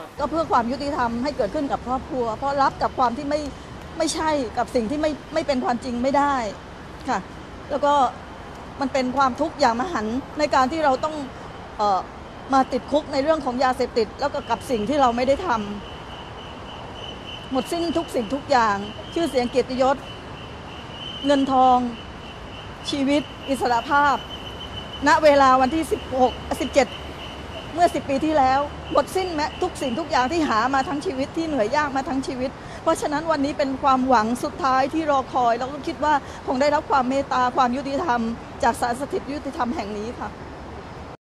ก็เพื่อความยุติธรรมให้เกิดขึ้นกับครอบครัวเพราะรับกับความที่ไม่ใช่กับสิ่งที่ไม่เป็นความจริงไม่ได้ค่ะแล้วก็มันเป็นความทุกข์อย่างมหันต์ในการที่เราต้องมาติดคุกในเรื่องของยาเสพติดแล้วก็กับสิ่งที่เราไม่ได้ทำหมดสิ้นทุกสิ่งทุกอย่างชื่อเสียงเกียรติยศเงินทองชีวิตอิสรภาพณเวลาวันที่17เมื่อ10 ปีที่แล้วหมดสิ้นแม้ทุกสิ่งทุกอย่างที่หามาทั้งชีวิตที่เหนื่อยยากมาทั้งชีวิตเพราะฉะนั้นวันนี้เป็นความหวังสุดท้ายที่รอคอยแล้วก็คิดว่าคงได้รับความเมตตาความยุติธรรมจากศาลสถิตยุติธรรมแห่งนี้ค่ะ